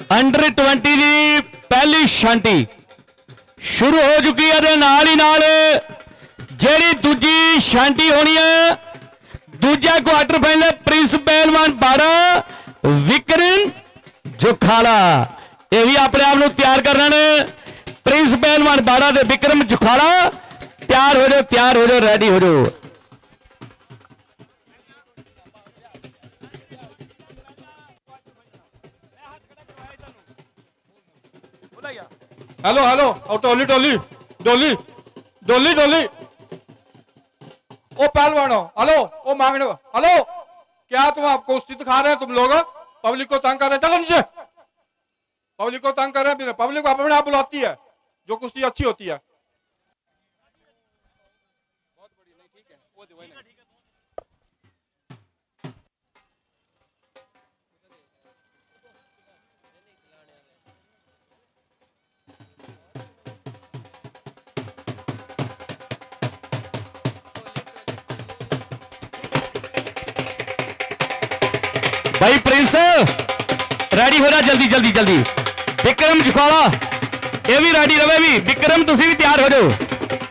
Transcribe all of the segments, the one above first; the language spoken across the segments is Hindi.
अंडर 20 की पहली शांति शुरू हो चुकी है। नाल ही नाल जेड़ी दूजी शांति होनी है दूजा क्वार्टर फाइनल प्रिंस पहलवान बाड़ा विक्रम जुखाड़ा ये भी अपने आप को तैयार करना ने। प्रिंस पहलवान बाड़ा ते विक्रम जुखाड़ा तैयार हो जाओ रेडी हो जाओ। हेलो हेलो और टोली टोली डोली डोली डोली ओ पहलवानो हेलो ओ मांगने हेलो क्या तुम आपको कुश्ती दिखा रहे हैं तुम लोग पब्लिक को तंग कर रहे हैं। चलो नीचे पब्लिक को तंग कर रहे हैं। पब्लिक अपने आप बुलाती है जो कुश्ती अच्छी होती है। भाई प्रिंस रेडी हो रहा जल्दी जल्दी जल्दी। विक्रम जुखाड़ा ये भी रेडी रहे भी। विक्रम तुसी भी तैयार हो जाओ।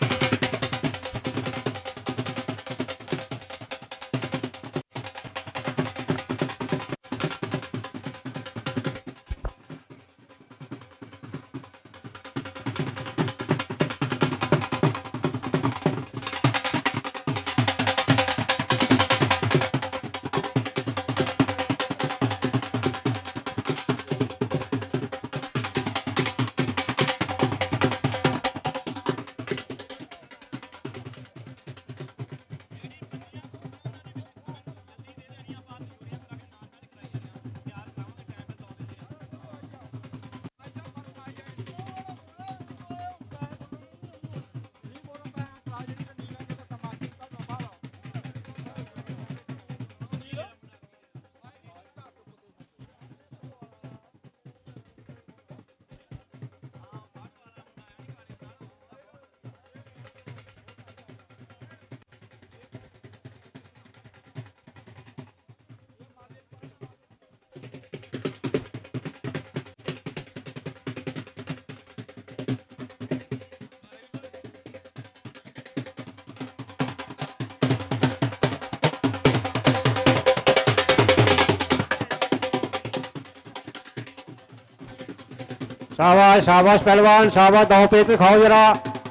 शाबाश शाबाश पहलवान शाबाश दाव पेच खाओ जरा।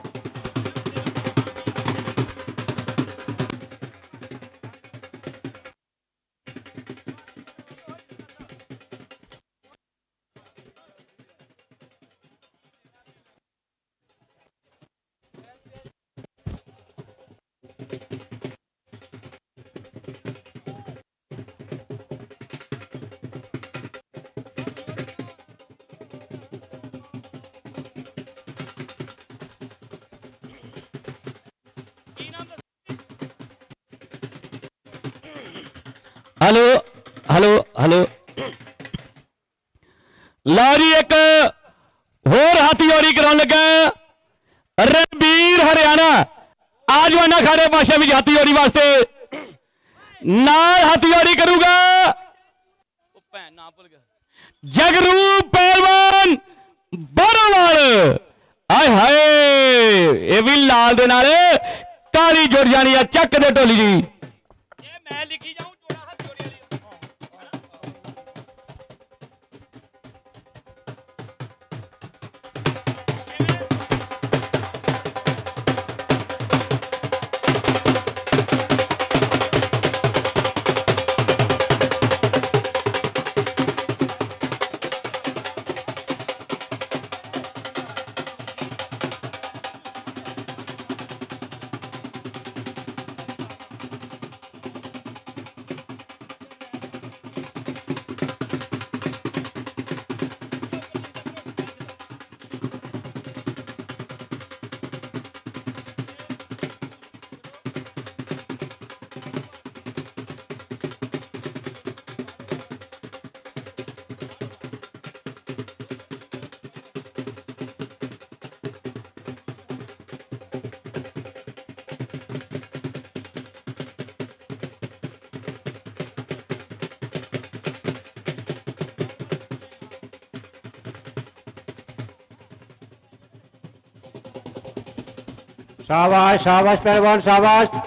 हेलो हेलो हेलो लारी एक होर हाथीचोरी कराने लगा रणबीर हरियाणा आजवाना खाड़े पाशा भी हाथीचोरी वास्ते नाल हाथीचोरी करूंगा जगरूप पहलवान बरोवाल। आय हाय ये भी लाल दे नाल काली जुड़ जानी है। चक दे ढोली जी मैं लिखी जाऊं शाबाश शाबाश पहलवान शाबाश।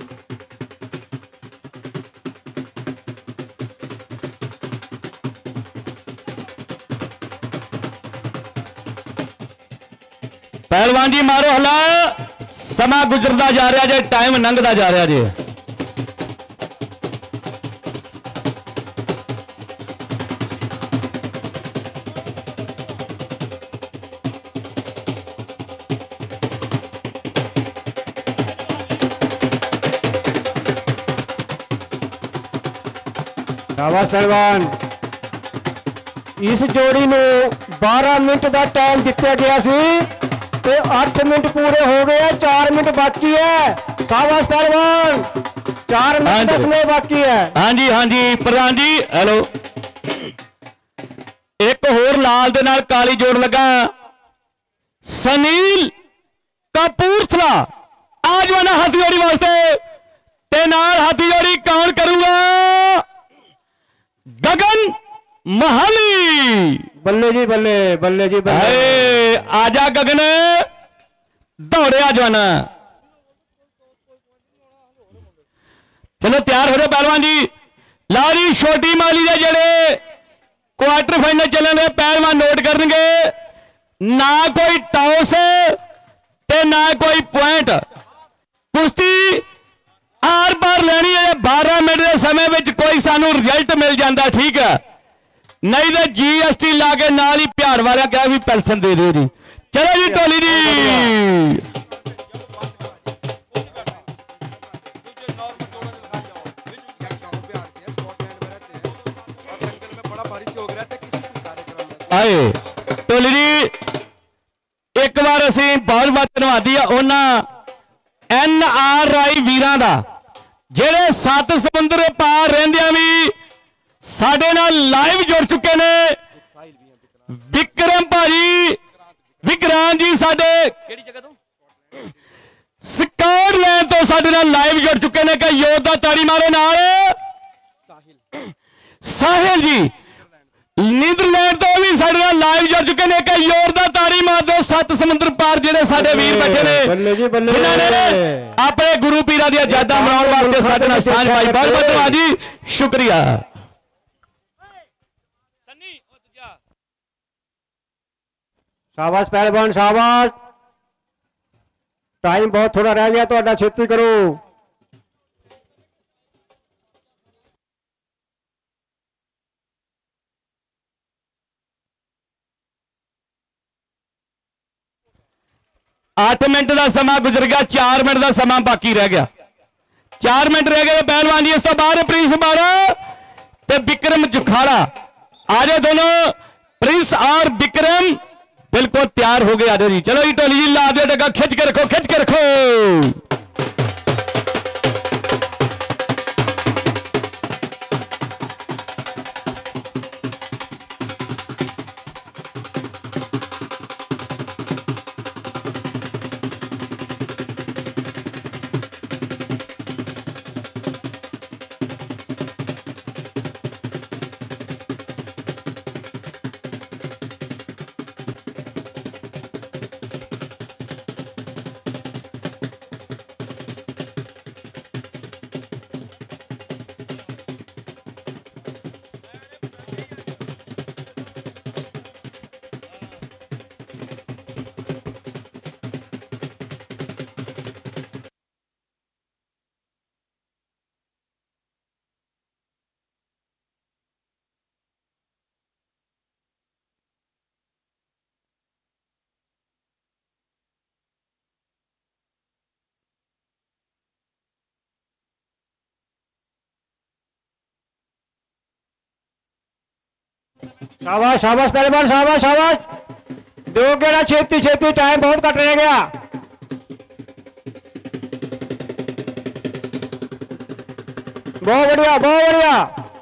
पहलवान जी मारो हला, समा गुजरता जा रहा जे, टाइम लंघता जा रहा जे। शाबाश पहलवान। इस जोड़ी में 12 मिनट का टाइम दिता गया सी ते 8 मिनट पूरे हो गए, 4 मिनट बाकी है। शाबाश पहलवान, 4 मिनट 10 मिनट बाकी है। हाँ जी प्रधान जी हेलो। एक होर लाल दे नाल काली जोड़ लगा, सनील कपूरथला आजवाना हाथी जोड़ी वास्ते ते नाल हाथी जोड़ी कौन करूंगा? गगन महाली। बल्ले जी बल्ले, बल्ले जी बल्ले। आजा गगन, दौड़े आजवाना। चलो तैयार हो जाओ पहलवान जी। लारी छोटी माली दे जेड़े क्वार्टर फाइनल चलन दे पहलवान नोट करनगे, ना कोई टॉस ते ना कोई पॉइंट। कुश्ती आर पार लेनी है। 12 मिनट के समय में कोई सानू रिजल्ट मिल जाता ठीक है, नहीं तो GST ला के नाल ही प्यार वाला क्या भी पेंशन दे दो जी। चलो जी टोली जी। आए टोली जी, एक बार असी बहुत बहुत धन्यवादी है उन्होंने NRI वीरां दा जेड़े 7 समुंदर पार रहंदियां भी साडे नाल लाइव जुड़ चुके ने। विक्रम भाजी, विक्रांत जी साडे केड़ी जगह तो स्कॉटलैंड तो साडे नाल लाइव जुड़ चुके ने। कि योद्धा ताड़ी मारो नाल साहिल जी नीदरलैंड तो भी साडे नाल लाइव जुड़ चुके ने। कि योद्धा ताड़ी मार दो 7 समुंदर पार जेड़े साडे वीर बैठे ने, जिन्होंने अपने गुरु पीरा दी यादां मनाउण वास्ते साडे नाल सांझ पाई। बहुत बहुत धन्यवाद जी, शुक्रिया। शाबाश पहलवान शाबाश। टाइम बहुत थोड़ा रह गया, तो छेती करो। आठ मिनट का समा गुजर गया, 4 मिनट का समा बाकी रह गया। 4 मिनट रह गए पहलवान जी। इस तो बाद प्रिंस बारा ते विक्रम जुखाड़ा आ जाए दोनों। प्रिंस और विक्रम बिल्कुल तैयार हो गए। आ जाओ जी, चलो जी टोली जी ला दे डगा, खिंच के रखो, खिंच के रखो। शाबाश शाबाश पहलवान शाबाश शाबाश। दो गेड़ा छेती छेती, टाइम बहुत कट रह गया। बहुत बढ़िया बहुत बढ़िया,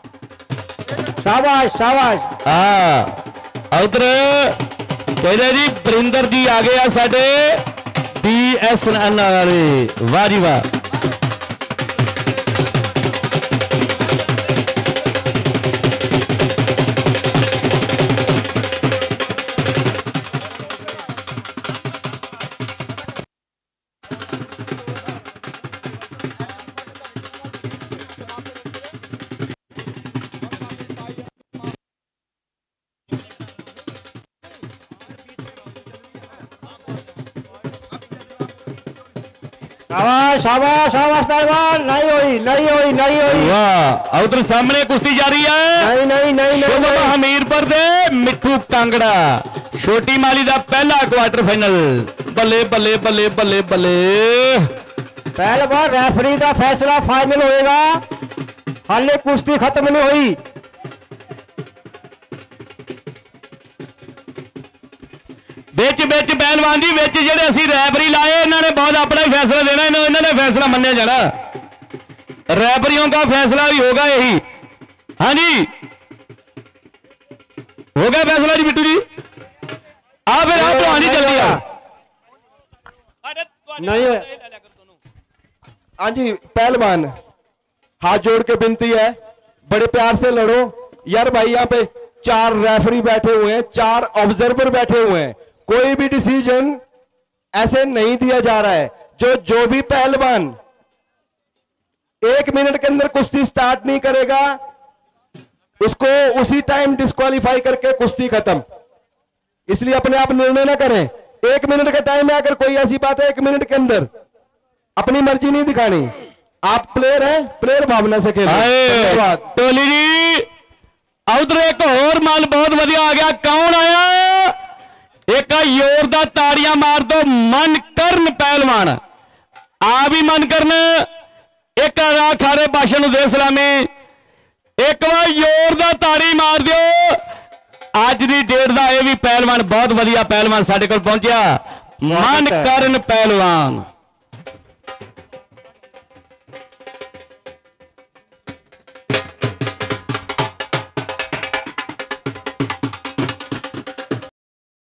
शाबाश शाबाश। हाँ उधर कहते जी बरिंदर जी आ गए आ साडे BSN वाले, वाह जी वाह। शाबाश शाबाश शाबाश पहलवान, नहीं हुई नहीं हुई नहीं हुई, वाह उधर सामने कुश्ती जारी है नहीं नहीं नहीं शुभम नहीं हमीरपुर दे मिठू कांगड़ा छोटी माली दा पहला क्वार्टर फाइनल। बल्ले बल्ले बल्ले बल्ले बल्ले पहलवान रेफरी का फैसला फाइनल होएगा, हाले कुश्ती खत्म नहीं हुई। बिच बिच पहलवान जी बिच जेडे असी रैफरी लाए इन्होंने बहुत अपना ही फैसला देना, इन्होंने फैसला मन्या जाना, रैफरियों का फैसला भी होगा यही। हाँ जी हो गया फैसला जी बिट्टू जी, आ फिर आप तो आनी जल्दी आ। अरे तो नहीं है। ले लिया कर दोनों। हाँ जी पहलवान, हाथ जोड़ के विनती है, बड़े प्यार से लड़ो यार भाई। यहाँ पे 4 रेफरी बैठे हुए हैं, 4 ऑब्जर्वर बैठे हुए हैं, कोई भी डिसीजन ऐसे नहीं दिया जा रहा है। जो भी पहलवान 1 मिनट के अंदर कुश्ती स्टार्ट नहीं करेगा उसको उसी टाइम डिस्क्वालीफाई करके कुश्ती खत्म। इसलिए अपने आप निर्णय ना करें, 1 मिनट का टाइम है, अगर कोई ऐसी बात है 1 मिनट के अंदर अपनी मर्जी नहीं दिखानी। आप प्लेयर हैं, प्लेयर भावना से खेलें। धन्यवाद। टोली जी उधर एक और माल बहुत वधिया आ गया, कौन आया? एक जोरदार ताड़ियां मार दो मनकरण पहलवान, आ भी मनकरण एक खारे भाषण दे सलामी, एक बार जोरदार ताड़ी मार दो। अज की डेट का यह भी पहलवान बहुत वधिया पहलवान साडे कोल पहुंचा, मनकरण पहलवान।